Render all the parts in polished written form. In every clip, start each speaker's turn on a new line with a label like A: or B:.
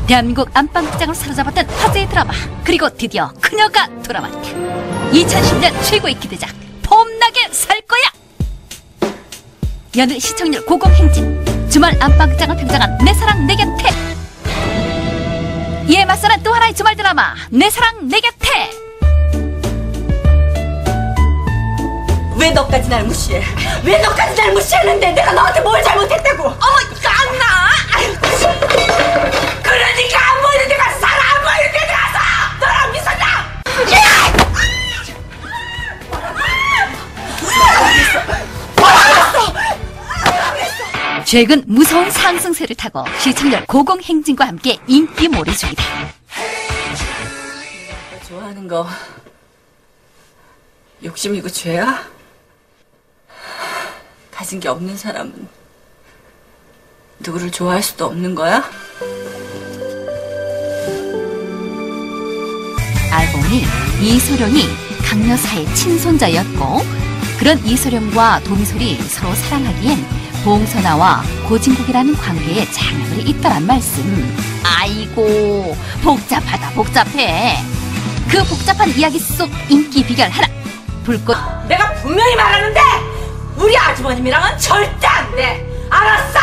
A: 대한민국 안방극장을 사로잡았던 화제의 드라마, 그리고 드디어 그녀가 돌아왔다. 2010년 최고의 기대작 폼나게 살 거야. 여느 시청률 고공행진, 주말 안방극장을 평정한 내 사랑 내 곁에. 이에 맞서는 또 하나의 주말 드라마 내 사랑 내 곁에.
B: 왜 너까지 날 무시해? 왜 너까지 날 무시하는데 내가 너한테 뭘 잘못했다고? 어머, 깡나! 그러니까 안 보이는 데 가서 살아! 안 보이는 데 가서! 너랑 미쳤나?
A: 최근 무서운 상승세를 타고 시청률 고공행진과 함께 인기몰이 중이다.
B: 좋아하는 거 욕심이고 죄야? 가진 게 없는 사람은 누구를 좋아할 수도 없는 거야?
A: 알고 보니 이소룡이 강 여사의 친손자였고, 그런 이소룡과 도미솔이 서로 사랑하기엔 봉선아와 고진국이라는 관계에 장애물이 있다란 말씀. 아이고, 복잡하다 복잡해. 그 복잡한 이야기 속 인기 비결 하나, 불꽃.
B: 내가 분명히 말하는데 우리 아주버님이랑은 절대 안 돼. 알았어?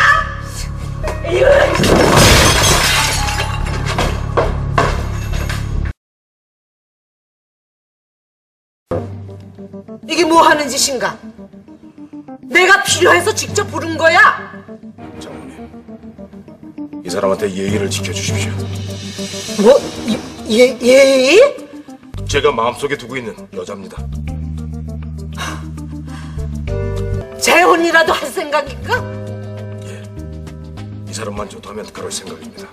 C: 이게 뭐 하는 짓인가? 내가 필요해서 직접 부른 거야.
D: 장모님, 이 사람한테 예의를 지켜주십시오.
C: 뭐? 예의?
D: 제가 마음속에 두고 있는 여자입니다.
C: 재혼이라도 할 생각인가?
D: 예, 이 사람만 좋다면 그럴 생각입니다.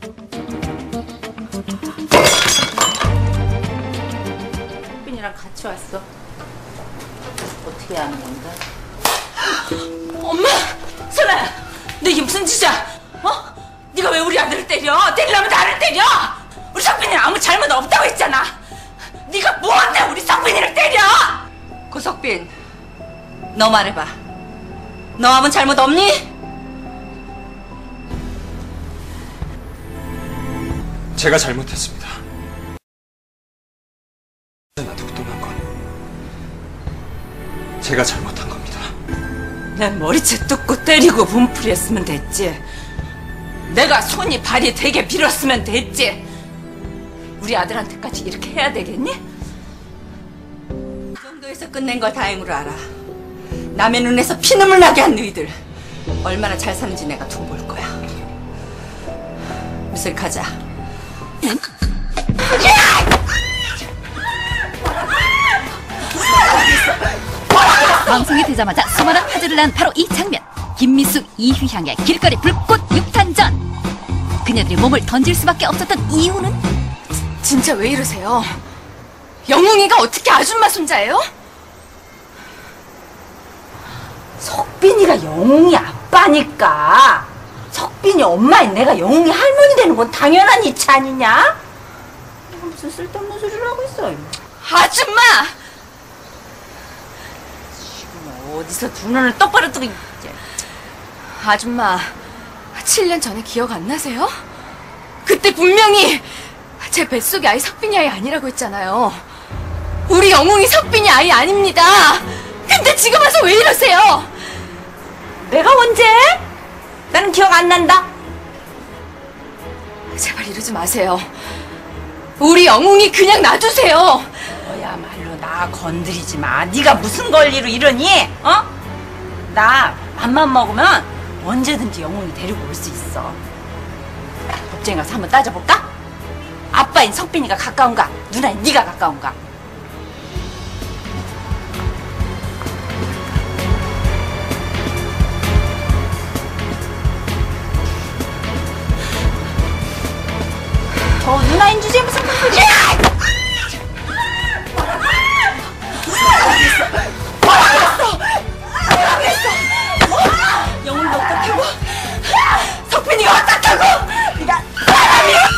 B: 빈이랑 같이 왔어. 어떻게 하는 건데? 엄마! 설아야! 너 이게 무슨 짓이야? 어? 네가 왜 우리 아들을 때려? 때리려면 나를 때려! 우리 석빈이는 아무 잘못 없다고 했잖아! 네가 뭐한테 우리 석빈이를 때려! 고석빈, 너 말해봐. 너 아무 잘못 없니?
E: 제가 잘못했습니다. 놔두고 떠난 건 제가 잘못한 겁니다.
B: 내 머리채 뜯고 때리고 분풀이했으면 됐지. 내가 손이 발이 되게 빌었으면 됐지. 우리 아들한테까지 이렇게 해야 되겠니? 이 정도에서 끝낸 걸 다행으로 알아. 남의 눈에서 피눈물 나게 한 너희들 얼마나 잘 사는지 내가 두고 볼 거야. 미술 가자.
A: 방송이 되자마자 수많은 화제를 낸 바로 이 장면. 김미숙, 이휘향의 길거리 불꽃 육탄전. 그녀들이 몸을 던질 수밖에 없었던 이유는?
F: 진짜 왜 이러세요? 영웅이가 어떻게 아줌마 손자예요?
B: 석빈이가 영웅이 아빠니까. 석빈이 엄마인 내가 영웅이 할머니 되는 건 당연한 이치 아니냐? 내가 무슨 쓸데없는 소리를 하고 있어.
F: 아줌마!
B: 어디서 두 눈을 똑바로 뜨고 이제.
F: 아줌마, 7년 전에 기억 안 나세요? 그때 분명히 제 뱃속의 아이 석빈이 아이 아니라고 했잖아요. 우리 영웅이 석빈이 아이 아닙니다. 근데 지금 와서 왜 이러세요?
B: 내가 언제? 나는 기억 안 난다.
F: 제발 이러지 마세요. 우리 영웅이 그냥 놔두세요.
B: 너야말로 나 건드리지 마. 네가 무슨 권리로 이러니? 어? 나 맘만 먹으면 언제든지 영웅이 데리고 올 수 있어. 법정에 가서 한번 따져볼까? 아빠인 석빈이가 가까운가? 누나인 네가 가까운가? 누나인 주제에 무슨 소리야? 영웅이 어떻다고? 석빈이가 어떻다고? 네가 사람이야!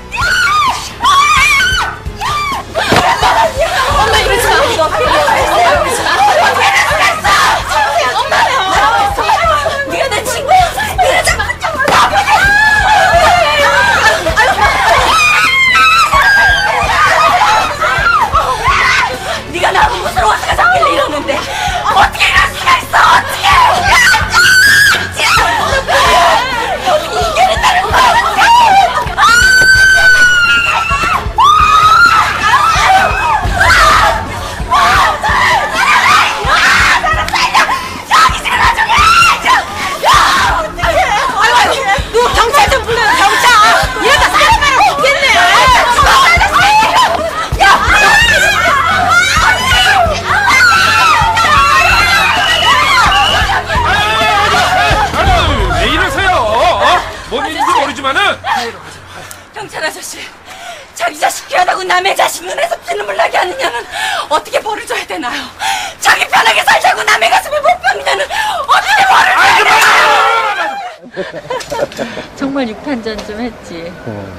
F: 엄마 이러지 마. 이러지 마.
B: 엄마야! 네가 내 친구야! 이러지 마! 이러는데 어떻게 이럴 수가 있어? 어떻게? 어떻게 이겨낸다는 거야?
C: 너 경찰 좀 불러요, 경찰! 이러다 사람하러 죽겠네!
E: 왜 이러세요? 뭔 일인지 모르지만은
B: 경찰 아저씨, 자기 자식 귀하다고 남의 자식 눈에서 피눈물 나게 하느냐는 어떻게 벌을 줘야 되나요? 자기 편하게 살자고 남의 가슴에 못 박느냐는 어떻게 벌을 줘야 되나요?
G: 정말 육탄전 좀 했지.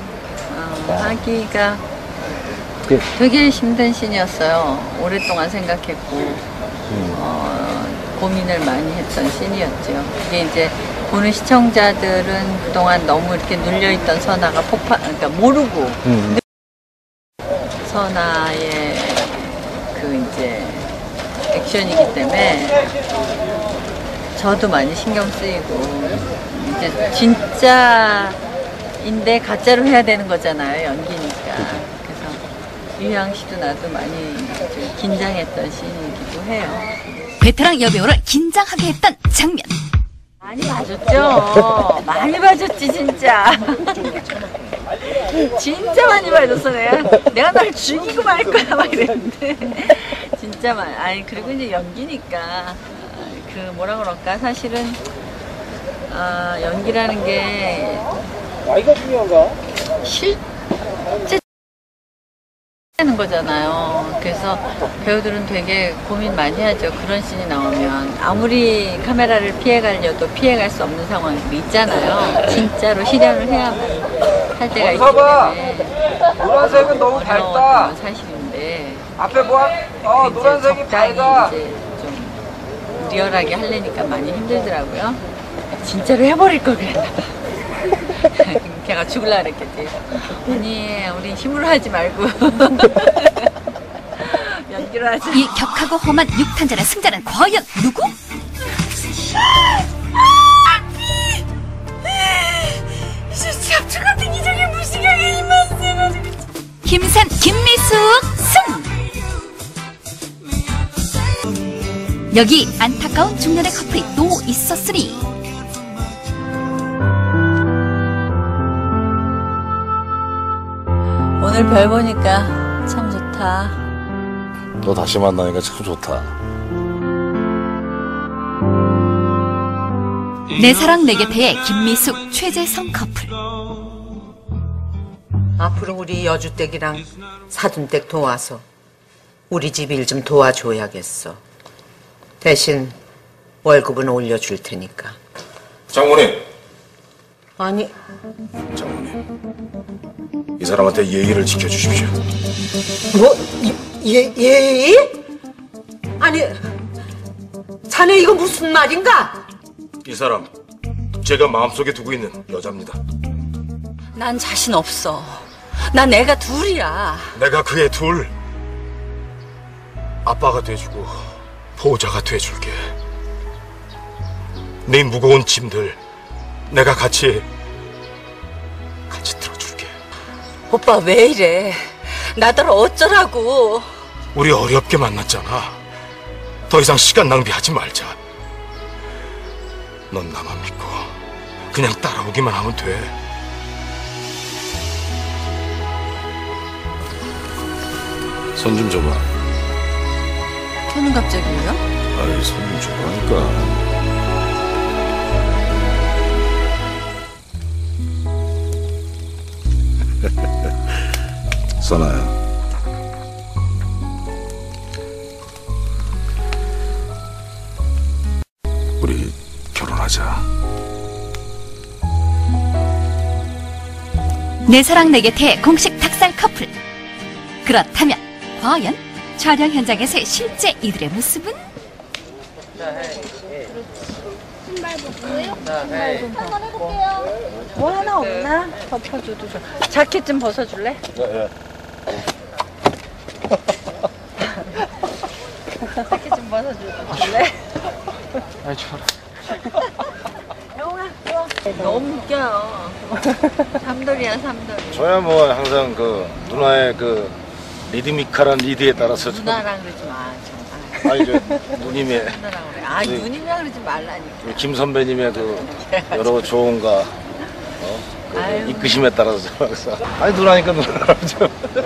G: 하기가 되게 힘든 씬이었어요. 오랫동안 생각했고 고민을 많이 했던 씬이었죠. 그게 이제 보는 시청자들은 그동안 너무 이렇게 눌려있던 선아가 그러니까 모르고 선아의 그 이제 액션이기 때문에 저도 많이 신경 쓰이고 이제 진짜인데 가짜로 해야 되는 거잖아요, 연기니까. 그래서 유양 씨도 나도 많이 좀 긴장했던 씬이기도 해요.
A: 베테랑 여배우를 긴장하게 했던 장면.
G: 많이 봐줬죠. 많이 봐줬지 진짜. 진짜 많이 봐줬어. 내가 널 죽이고 말 거야 막 이랬는데 진짜 많이. 아니 그리고 이제 연기니까 그 뭐라 그럴까 사실은 연기라는 게
H: 나이가 중요한가?
G: 실제 하는 거잖아요. 그래서 배우들은 되게 고민 많이 하죠. 그런 씬이 나오면 아무리 카메라를 피해가려도 피해갈 수 없는 상황이 있잖아요. 진짜로 실현을 해야만 할 때가 있기 때문에
H: 노란색은 너무
G: 어려운
H: 밝다.
G: 건 사실인데
H: 앞에 뭐? 노란색이
G: 적당히
H: 밝아.
G: 이제 좀 리얼하게 하려니까 많이 힘들더라고요. 진짜로 해버릴 걸 그랬나 봐. 걔가 죽을라 그랬겠지. 아니 우린 힘으로 하지 말고 연기로 하지.
A: 이 격하고 험한 육탄전의 승자는 과연 누구?
B: 잡초 같은 이정의 무식하게 이만세가지고
A: 김산 김미숙 승! 여기 안타까운 중년의 커플이 또 있었으니
G: 오늘 별 보니까 참 좋다.
D: 너 다시 만나니까 참 좋다.
A: 내 사랑 내 곁에의 김미숙 최재성 커플.
C: 앞으로 우리 여주댁이랑 사돈댁 도와서 우리 집 일 좀 도와줘야겠어. 대신 월급은 올려줄 테니까.
D: 장모님,
C: 아니,
D: 장모님. 이 사람한테 예의를 지켜주십시오.
C: 뭐, 예의? 아니, 자네 이거 무슨 말인가?
D: 이 사람, 제가 마음속에 두고 있는 여자입니다.
B: 난 자신 없어. 난 애가 둘이야.
D: 내가 그의 둘 아빠가 돼주고 보호자가 돼줄게. 네 무거운 짐들 내가 같이 들어줄게.
B: 오빠 왜 이래? 나더러 어쩌라고.
D: 우리 어렵게 만났잖아. 더 이상 시간 낭비하지 말자. 넌 나만 믿고 그냥 따라오기만 하면 돼. 손 좀 줘봐.
G: 손은 갑자기 왜요?
D: 아이, 손 좀 줘봐니까. 선아야. 우리 결혼하자.
A: 내 사랑 내 곁에 공식 닭살 커플. 그렇다면 과연 촬영 현장에서의 실제 이들의 모습은?
G: 뭐 하나 없나? 덮어줘도 좋아. 자켓 좀 벗어줄래? 자켓 좀 벗어줄래?
H: 아이 좋아라.
G: 너무 웃겨요. 삼돌이야, 삼돌.
D: 저야 뭐 항상 그 누나의 그 리드미컬한 리드에 따라서 좀
G: 누나랑 그러지 마, 정말.
D: 아니 저 누님의
G: 누나랑 그래. 아,
D: 네.
G: 누님이랑 그러지 말라니까.
D: 김 선배님의 그 여러 조언과 그
G: 아유.
D: 이끄심에 따라서 항상 아니 누나니까 누나라고 좀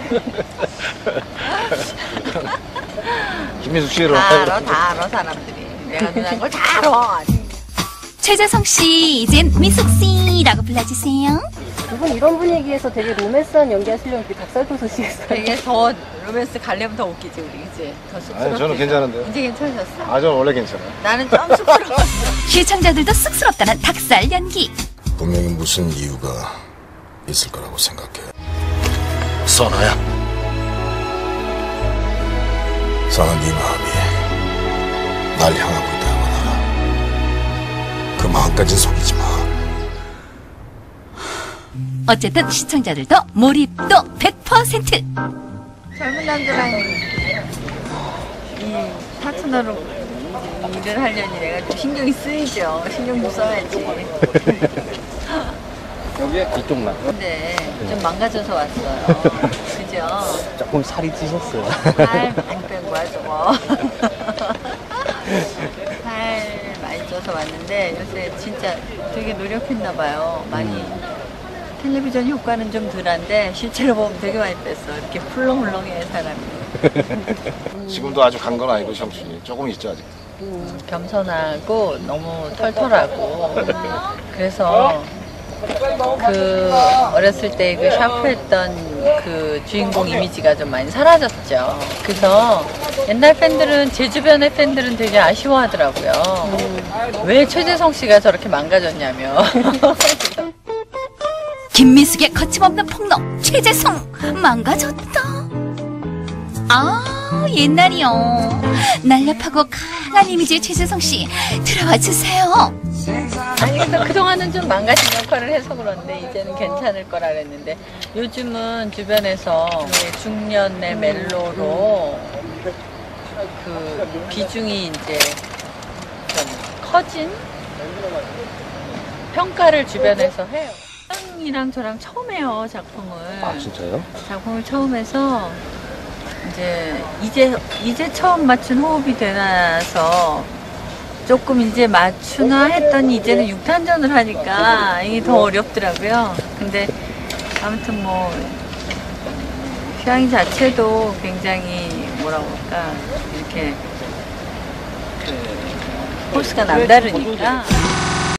D: 김민숙 씨를
G: 다 알아, 사람들이. 내가 누나인 걸 다 알아.
A: 최재성 씨, 이젠 미숙 씨라고 불러주세요.
C: 두 분 이런 분위기에서 되게 로맨스한 연기하시려면 이렇게 닭살 돋으시겠어요?
G: 되게 더 로맨스 가려면 더 웃기지, 우리, 그치? 더 쑥스럽게.
D: 아니 저는 괜찮은데요.
G: 이제 괜찮으셨어?
D: 아 저는 원래 괜찮아요.
G: 나는 좀 쑥스러워.
A: 시청자들도 쑥스럽다는 닭살 연기.
I: 분명히 무슨 이유가 있을 거라고 생각해.
D: 선아야.
I: 선아, 네 마음이 날 향하고 있다는 건 알아. 그 마음까진 속이지 마.
A: 어쨌든 시청자들도 몰입도 100%.
G: 젊은 남자랑 이 파트너로 일을 하려니 내가 좀 신경이 쓰이죠. 신경 좀 써야지.
H: 여기에 이쪽만.
G: 근데 좀 망가져서 왔어요. 그죠?
H: 조금 살이 찌셨어요.
G: 살 많이 뺀 거야, 저거. 살 많이 쪄서 왔는데 요새 진짜 되게 노력했나 봐요. 많이. 텔레비전 효과는 좀 덜한데 실제로 보면 되게 많이 뺐어. 이렇게 풀렁풀렁해, 사람이.
D: 지금도 아주 간 건 아니고 청춘이 조금 있죠 아직.
G: 겸손하고 너무 털털하고 그래서 그 어렸을 때 그 샤프했던 그 주인공 이미지가 좀 많이 사라졌죠. 그래서 옛날 팬들은, 제 주변의 팬들은 되게 아쉬워하더라고요. 왜 최재성 씨가 저렇게 망가졌냐며.
A: 김미숙의 거침없는 폭로, 최재성 망가졌다. 아, 옛날이요. 날렵하고 강한 이미지의 최재성 씨 들어와 주세요.
G: 아니, 그래서 그동안은 좀 망가진 역할을 해서 그런데 이제는 괜찮을 거라 그랬는데 요즘은 주변에서 중년의 멜로로 그 비중이 이제 좀 커진 평가를 주변에서 해요. 형이랑 저랑 처음 해요, 작품을.
H: 아 진짜요?
G: 작품을 처음 해서 이제 처음 맞춘 호흡이 되나서 조금 이제 맞추나 했더니 이제는 6탄전을 하니까 이게 더 어렵더라고요. 근데 아무튼 뭐 휴양이 자체도 굉장히 뭐라고 할까 이렇게 그 코스가 남다르니까